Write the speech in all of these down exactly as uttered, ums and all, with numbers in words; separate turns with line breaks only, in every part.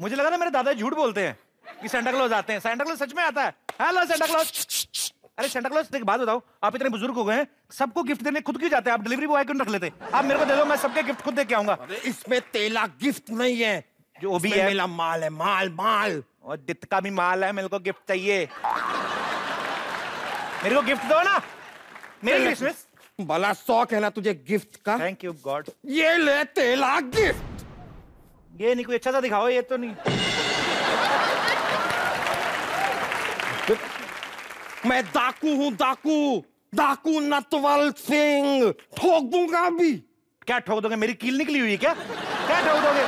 मुझे लगा था मेरे दादाजी झूठ बोलते हैं कि सेंटा क्लॉज आते हैं। सेंटा क्लॉज सच में आता है। Hello Santa Claus. अरे सेंटा क्लॉज एक बात बताओ, आप इतने बुजुर्ग हो गए हैं, सबको गिफ्ट देने खुद क्यों जाते हैं? आप डिलीवरी बॉय क्यों रख लेते? आप मेरे को दे दो, मैं सबके गिफ्ट खुद दे के आऊंगा।
इसमें तेला गिफ्ट नहीं है,
जो भी है
मेरा माल है, माल माल।
और दित का भी माल है, मेरे को गिफ्ट चाहिए। मेरे को गिफ्ट दो ना, मेरी क्रिसमस।
बड़ा शौक है ना तुझे गिफ्ट का।
Thank you God.
ये ले तेला गिफ्ट।
ये नहीं, कोई अच्छा सा दिखाओ। ये तो नहीं।
मैं डाकू हूँ, डाकू डाकू नटवर सिंह। ठोक दूंगा अभी।
क्या ठोक दोगे? मेरी कील निकली हुई है क्या? क्या ठोक दोगे?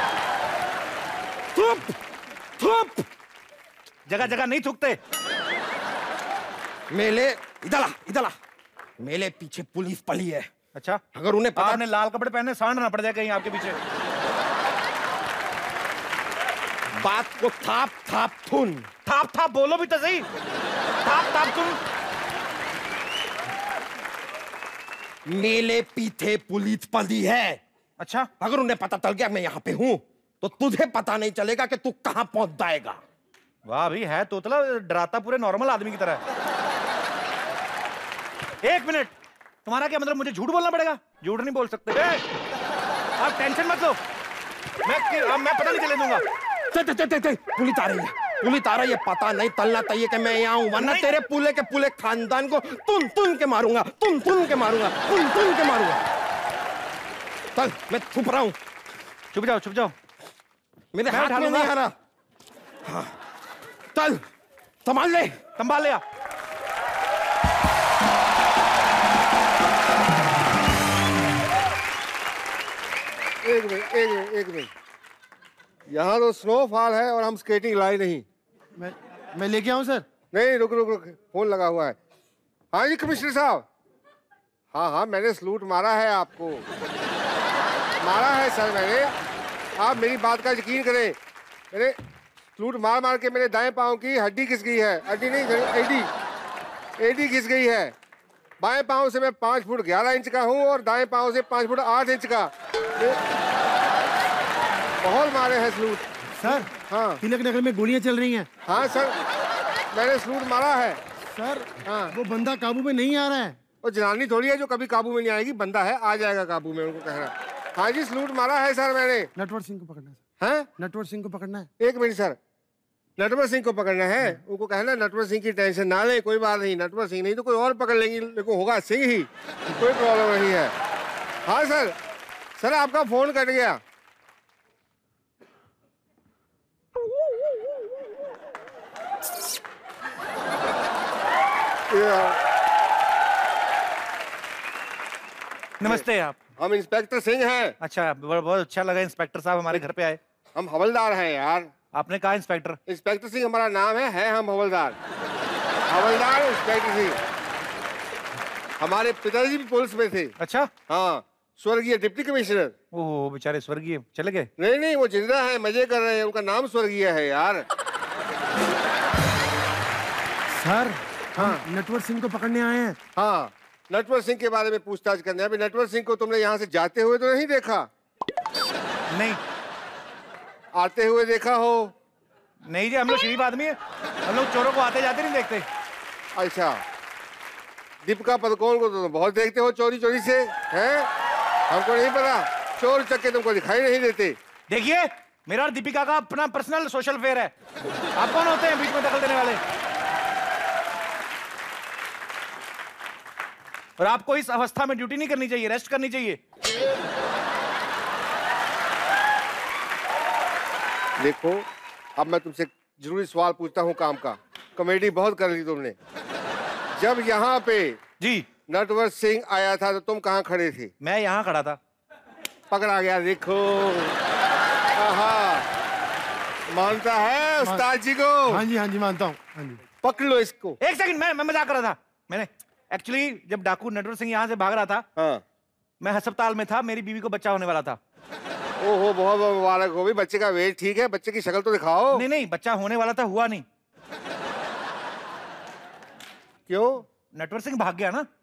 थुप थुप।
जगह जगह नहीं थूकते।
मेले इधर आ, इधर आ। मेले पीछे पुलिस पड़ी है।
अच्छा,
अगर उन्हें पता
आपने लाल कपड़े पहने, सांड ना पड़ जाए कहीं आपके पीछे।
बात को थाप थाप थुन।
थाप थाप बोलो भी तो सही। थाप थाप तुम।
मेले पीछे पुलिस पड़ी है।
अच्छा,
अगर उन्हें पता चल गया मैं यहाँ पे हूँ तो तुझे पता नहीं चलेगा कि तू कहाँ पहुंच जाएगा।
वाह भाई, है तोतला, डराता पूरे नॉर्मल आदमी की तरह। एक मिनट, तुम्हारा क्या मतलब? मुझे झूठ बोलना पड़ेगा? झूठ नहीं बोल सकते। ए, आप टेंशन मत लो, मैं मैं पता नहीं चले दूंगा।
पुलिस आ रही है, पुलिस आ रही है। पता नहीं तलना चाहिए कि मैं यहाँ हूँ, वरना तेरे पूले के पूले खानदान को तुन तुन के मारूंगा, तुन तुन के मारूंगा, तुन तुन के मारूंगा। चल, मैं छुप रहा हूँ।
छुप जाओ, छुप जाओ।
मेरे हाथ में नहीं आ रहा। हाँ। चल, संभाल ले,
संभाल लिया।
एक मिनट, एक मिनट, एक मिनट। यहाँ तो स्नोफॉल है और हम स्केटिंग लाए नहीं।
मैं मैं लेके आऊँ सर?
नहीं, रुक रुक रुक, फोन लगा हुआ है। हाँ जी कमिश्नर साहब। हाँ हाँ, मैंने सलूट मारा है आपको, मारा है सर मैंने। आप मेरी बात का यकीन करें, मैंने सलूट मार मार के मेरे दाएं पाँव की हड्डी घिस गई है। हड्डी नहीं, एडी एडी घिस गई है। बाएं पाँव से मैं पाँच फुट ग्यारह इंच का हूँ और दाएं पाँव से पाँच फुट आठ इंच का। बहुत मारे हैं सलूट
सर।
हाँ,
तिलक नगर में गोलियां चल रही हैं।
हाँ सर, मैंने सलूट मारा है
सर।
हाँ,
वो बंदा काबू में नहीं आ रहा है।
वो जनानी थोड़ी है जो कभी काबू में नहीं आएगी, बंदा है, आ जाएगा काबू में, उनको कहना। हाँ जी, सलूट मारा है सर मैंने।
नटवर सिंह को पकड़ना है
हैं?
नटवर सिंह को पकड़ना है।
एक मिनट सर, नटवर सिंह को पकड़ना है। उनको कहना नटवर सिंह की टेंशन ना ले, कोई बात नहीं, नटवर सिंह नहीं तो कोई और पकड़ लेंगे, लेकिन होगा सिंह ही, कोई प्रॉब्लम नहीं है। हाँ सर, सर आपका फोन कट गया।
नमस्ते। आप?
हम इंस्पेक्टर सिंह हैं।
अच्छा, बहुत अच्छा लगा इंस्पेक्टर साहब हमारे घर पे आए।
हम हवलदार हैं यार।
आपने कहा इंस्पेक्टर?
इंस्पेक्टर सिंह हमारा नाम है, है हम हवलदार। हवलदार इंस्पेक्टर सिंह। हमारे पिताजी भी पुलिस में थे।
अच्छा।
हाँ, स्वर्गीय डिप्टी कमिश्नर।
ओह बेचारे स्वर्गीय चले गए।
नहीं नहीं, वो जिंदा है, मजे कर रहे हैं, उनका नाम स्वर्गीय है यार।
सर, हाँ, नटवर सिंह को पकड़ने आए हैं।
हाँ, नटवर सिंह के बारे में पूछताछ करने। अभी नटवर सिंह को तुमने यहाँ से जाते हुए तो नहीं देखा?
नहीं।
आते हुए देखा हो?
नहीं जी, हम लोग शरीफ आदमी है, हम लोग चोरों को आते जाते नहीं देखते।
अच्छा, दीपिका पदुकोण को तो बहुत देखते हो चोरी चोरी से, हैं? हमको नहीं पता, चोर चक्के तुमको दिखाई नहीं देते।
देखिए, मेरा और दीपिका का अपना पर्सनल सोशल फेयर है, आप कौन होते हैं बीच में दखल देने वाले? और आपको इस अवस्था में ड्यूटी नहीं करनी चाहिए, रेस्ट करनी चाहिए।
देखो, अब मैं तुमसे जरूरी सवाल पूछता हूँ काम का। कॉमेडी बहुत कर ली तुमने। जब यहाँ पे
जी
नटवर सिंह आया था तो तुम कहाँ खड़े थे?
मैं यहाँ खड़ा था।
पकड़ा गया, देखो। मानता है उस्ताद जी को?
हाँ जी, हाँ जी, मानता हूँ। हाँ जी,
पकड़ लो इसको।
एक सेकंड, मैं मैं मजाक कर रहा था। मैंने एक्चुअली जब डाकू नटवर सिंह यहाँ से भाग रहा था,
हाँ,
मैं अस्पताल में था, मेरी बीवी को बच्चा होने वाला था।
ओहो, बहुत बहुत मुबारक हो। भी बच्चे का वेट ठीक है? बच्चे की शक्ल तो दिखाओ।
नहीं नहीं, बच्चा होने वाला था, हुआ नहीं।
क्यों?
नटवर सिंह भाग गया ना।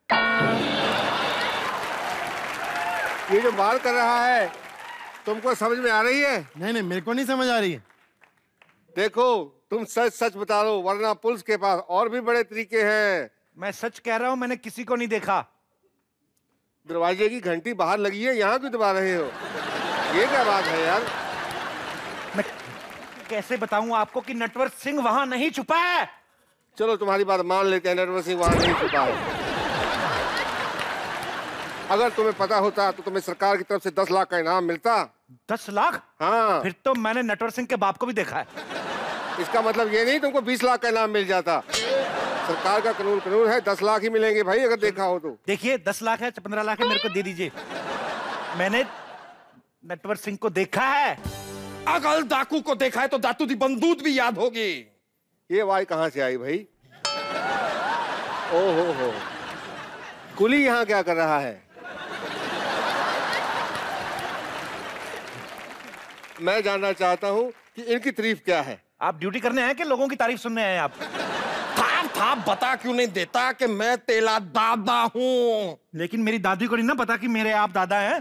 ये जो बात कर रहा है तुमको समझ में आ रही है?
नहीं नहीं, मेरे को नहीं समझ आ रही है।
देखो तुम सच सच बता दो, वरना पुलिस के पास और भी बड़े तरीके हैं।
मैं सच कह रहा हूं, मैंने किसी को नहीं देखा।
दरवाजे की घंटी बाहर लगी है, यहाँ क्यों दबा रहे हो? ये क्या बात है यार?
मैं कैसे बताऊं आपको कि नटवर सिंह वहां नहीं छुपा है?
चलो तुम्हारी बात मान लेते हैं, नटवर सिंह वहां नहीं छुपा है। अगर तुम्हें पता होता तो तुम्हें सरकार की तरफ से दस लाख का इनाम मिलता।
दस लाख?
हाँ।
फिर तो मैंने नटवर सिंह के बाप को भी देखा है।
इसका मतलब ये नहीं तुमको बीस लाख का इनाम मिल जाता। सरकार का कानून कानून है, दस लाख ही मिलेंगे भाई अगर देखा हो तो।
देखिए दस लाख है, पंद्रह लाख है, मेरे को दे दीजिए। मैंने नटवर सिंह को देखा है।
अगर डाकू को देखा है तो दातू दी बंदूक भी याद होगी।
ये आवाज कहां से आई भाई? ओ हो हो, कुली यहाँ क्या कर रहा है? मैं जानना चाहता हूँ कि इनकी तारीफ क्या है।
आप ड्यूटी करने आए कि लोगों की तारीफ सुनने आए आप?
था था बता क्यों नहीं देता कि मैं तेरा दादा हूँ?
लेकिन मेरी दादी को नहीं ना पता कि मेरे आप दादा हैं।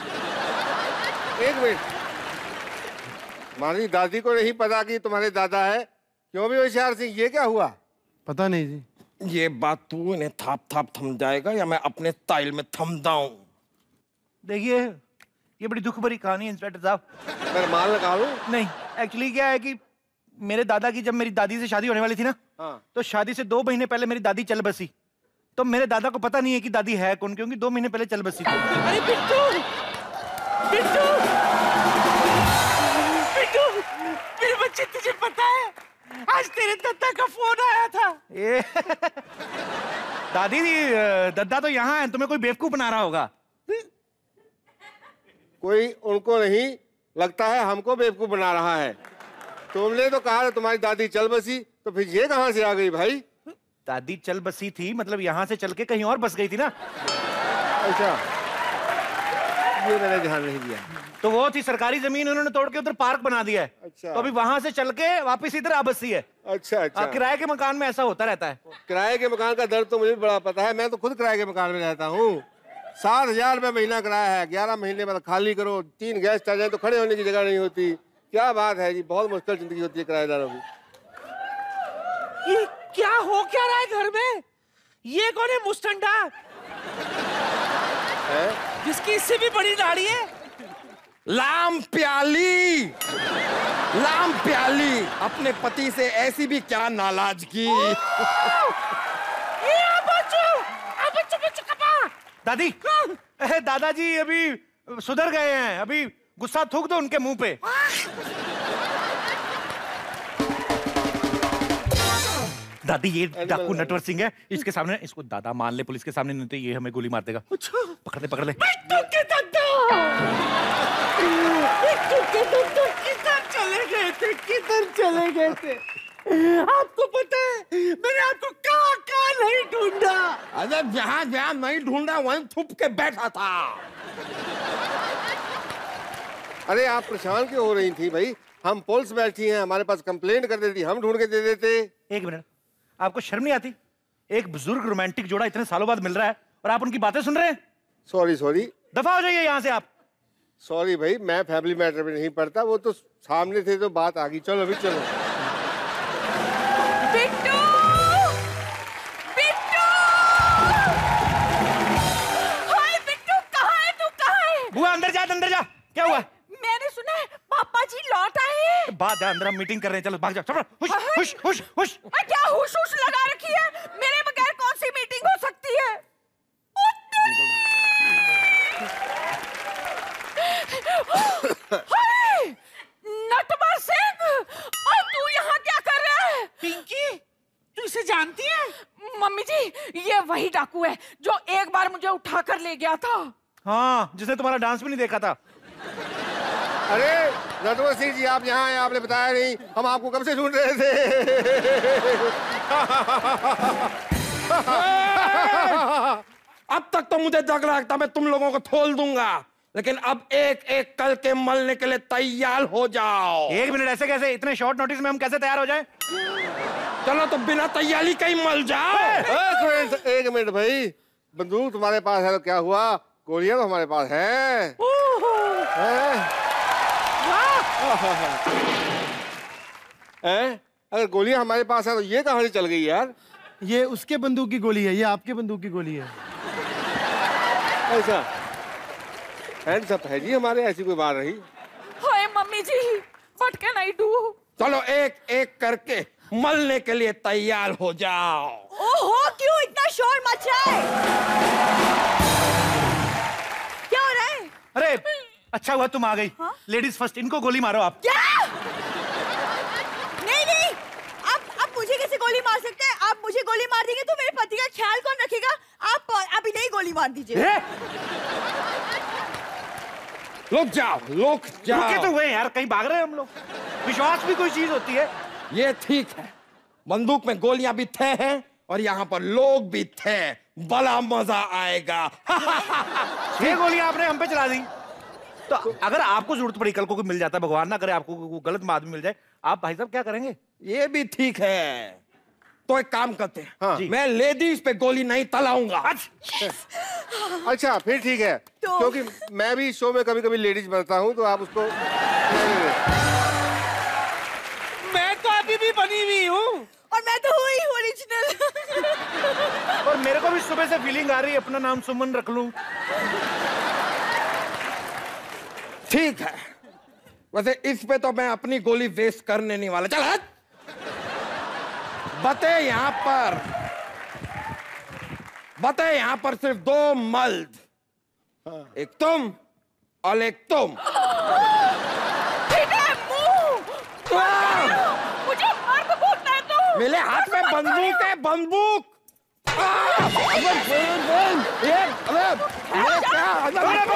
एक मिनट, हमारी दादी को नहीं पता कि तुम्हारे दादा है? क्यों भी होशियार सिंह, ये क्या हुआ?
पता नहीं जी।
ये बात तू इन्हें थाप थाप थम जाएगा या मैं अपने स्टाइल में थम जाऊं?
देखिए ये बड़ी दुख भरी कहानी है इंस्पेक्टर साहब।
मैं माल लगा लूं?
नहीं, एक्चुअली क्या है कि मेरे दादा की जब मेरी दादी से शादी होने वाली थी ना,
हाँ।
तो शादी से दो महीने पहले मेरी दादी चल बसी। तो मेरे दादा को पता नहीं है कि दादी है कौन, क्योंकि दो महीने पहले चल बसी थी।
अरे बिट्टू, बिट्टू, बिट्टू, मेरे बच्चे तुझे पता है आज तेरे दद्दा का फोन आया था।
ए, दादी दद्दा तो यहाँ है, तुम्हें कोई बेवकूफ बना रहा होगा।
कोई उनको नहीं, लगता है हमको बेवकूफ बना रहा है। तुमने तो कहा तुम्हारी दादी चल बसी, तो फिर ये कहां से आ गई भाई?
दादी चल बसी थी मतलब यहाँ से चल के कहीं और बस गई थी ना।
अच्छा, ये मैंने ध्यान नहीं दिया।
तो वो थी सरकारी जमीन, उन्होंने तोड़ के उधर पार्क बना दिया है।
अच्छा।
तो अभी वहां से चल के वापस इधर आ बसी है।
अच्छा अच्छा।
किराए के मकान में ऐसा होता रहता है।
किराए के मकान का दर्द तो मुझे भी बड़ा पता है, मैं तो खुद किराए के मकान में रहता हूँ। सात हजार रुपये महीना किराया है, ग्यारह महीने में खाली करो, तीन गेस्ट आ जाए तो खड़े होने की जगह नहीं होती। क्या बात है जी, बहुत मुश्किल जिंदगी होती है किराएदारों की।
ये क्या हो क्या रहा है घर में? ये कौन है मुस्टंडा
है?
जिसकी इससे भी बड़ी दाढ़ी है?
लाम प्याली, लाम प्याली अपने पति से ऐसी भी क्या नाराजगी।
ये बच्चू, अब बच्चू बच्चू कपा।
दादी, दादाजी अभी सुधर गए हैं, अभी गुस्सा थूक दो उनके मुंह पे। दादी ये डाकू नटवर सिंह है, इसके सामने इसको दादा मान ले पुलिस के सामने, नहीं तो ये हमें गोली मार देगा। पकड़ ले पकड़ ले।
बिट्टू के दद्दा, बिट्टू के दद्दा किधर चले गए थे, किधर चले गए थे? आपको पता है मैंने आपको कहाँ कहाँ नहीं ढूंढा।
अरे जहाँ जहाँ नहीं ढूंढा वहीं थुप के बैठा था।
अरे आप परेशान क्यों हो रही थी भाई? हम पुलिस बैठी हैं, हमारे पास कंप्लेंट कर देती, हम ढूंढ के दे देते।
एक मिनट, आपको शर्म नहीं आती? एक बुजुर्ग रोमांटिक जोड़ा इतने सालों बाद मिल रहा है और आप उनकी बातें सुन रहे हैं।
सॉरी सॉरी,
दफा हो जाइए यहाँ से आप।
सॉरी भाई, मैं फैमिली मैटर में नहीं पड़ता, वो तो सामने थे तो बात आ गई। चलो अभी चलो।
बिट्टू, बिट्टू, हाय बिट्टू, कहाँ है तू, कहाँ है?
बुआ अंदर जा, अंदर जा। क्या हुआ?
मैंने सुना है पापा जी लौट आए।
बात है, अंदर हम मीटिंग कर रहे हैं, चलो भाग जाओ। हुश हुश हुश हुश।
क्या हुश हुश लगा रखी है? मेरे बगैर कौन सी मीटिंग हो सकती है? हाय, नटवर सिंह, और तू यहाँ क्या कर रहा है? पिंकी, तू इसे जानती है? मम्मी जी, ये वही डाकू है जो एक बार मुझे उठा कर ले गया था।
हाँ, जिसने तुम्हारा डांस भी नहीं देखा था।
अरे नटवर सिंह जी, आप यहाँ आए, आपने बताया नहीं, हम आपको कब से ढूंढ रहे थे।
अब तक तो मुझे जग रहा था मैं तुम लोगों को खोल दूंगा, लेकिन अब एक एक कल के मलने के लिए तैयार हो जाओ।
एक मिनट, ऐसे कैसे? इतने शॉर्ट नोटिस में हम कैसे तैयार हो जाएं?
चलो तो बिना तैयारी का ही मल जाओ।
एक मिनट एक मिनट भाई, बंदूक तुम्हारे पास है तो क्या हुआ, गोलियां तो हमारे पास है, है? हैं? अगर गोलियां हमारे पास है तो ये कहानी चल गई यार।
ये उसके बंदूक की गोली है, ये आपके बंदूक की गोली है।
ऐसा हैंड्स अप है जी हमारे, ऐसी कोई बात रही।
Hi mummy ji, what can I do?
चलो एक एक करके मलने के लिए तैयार हो जाओ।
ओहो, क्यों इतना शोर मच रहा है? क्या हो रहा है?
अरे अच्छा हुआ तुम आ गई।
हाँ?
लेडीज फर्स्ट, इनको गोली मारो आप।
क्या? नहीं नहीं, आप आप मुझे कैसे गोली मार सकते हैं? आप मुझे गोली मार देंगे तो मेरे पति का ख्याल कौन रखेगा? आप अभी नहीं गोली मार दीजिए।
रुक जाओ, रुक जाओ।
रुके तो हुए यार, कहीं भाग रहे हैं हम लोग। विश्वास भी कोई चीज होती है।
ये ठीक है, बंदूक में गोलियां भी थे हैं और यहाँ पर लोग भी थे, बड़ा मजा आएगा।
छह गोलियां आपने हम पे चला दी, तो अगर आपको जरूरत पड़ी, कल को कोई मिल जाता है, भगवान ना करे आपको कोई गलत आदमी मिल जाए, आप भाई साहब क्या करेंगे?
ये भी ठीक है, तो एक काम करते हैं।
हाँ।
मैं लेडीज पे गोली नहीं चलाऊंगा।
अच्छा फिर ठीक है,
तो-
क्योंकि मैं भी शो में कभी कभी लेडीज बनता हूँ, तो आप उसको
मैं तो अभी भी बनी हुई हूँ।
और मैं तो हुई ओरिजिनल।
और मेरे को भी सुबह से फीलिंग आ रही है अपना नाम सुमन रख लूं।
ठीक है, वैसे इस पे तो मैं अपनी गोली वेस्ट करने नहीं वाला। चल हट। बते यहां पर बते यहां पर सिर्फ दो मर्द, एक तुम और एक तुम।
मुझे मर्द बोलता है तू?
मेरे हाथ में बंदूक है, बंदूक। आ! अबे, बोल, बोल, ये, अबे, ये क्या? अबे,